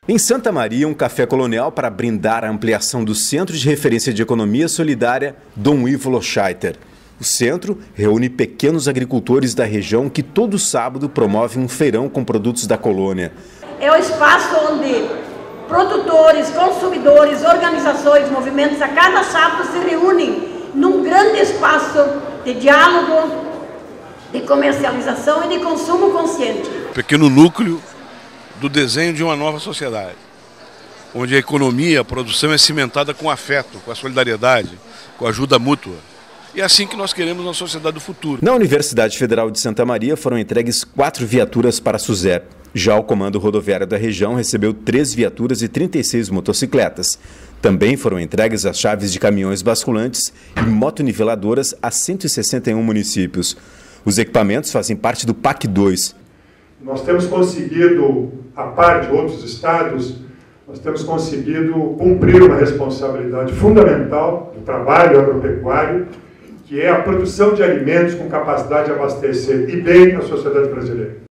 Em Santa Maria, um café colonial para brindar a ampliação do Centro de Referência de Economia Solidária Dom Ivo Loscheiter. O centro reúne pequenos agricultores da região que todo sábado promove um feirão com produtos da colônia. É o espaço onde produtores, consumidores, organizações, movimentos a cada sábado se reúnem num grande espaço de diálogo, de comercialização e de consumo consciente. Pequeno núcleo do desenho de uma nova sociedade, onde a economia, a produção é cimentada com afeto, com a solidariedade, com a ajuda mútua. E é assim que nós queremos uma sociedade do futuro. Na Universidade Federal de Santa Maria foram entregues 4 viaturas para a SUSEP. Já o Comando Rodoviário da região recebeu 3 viaturas e 36 motocicletas. Também foram entregues as chaves de caminhões basculantes e motoniveladoras a 161 municípios. Os equipamentos fazem parte do PAC 2. Nós temos conseguido, a par de outros estados, nós temos conseguido cumprir uma responsabilidade fundamental do trabalho agropecuário, que é a produção de alimentos com capacidade de abastecer e bem a sociedade brasileira.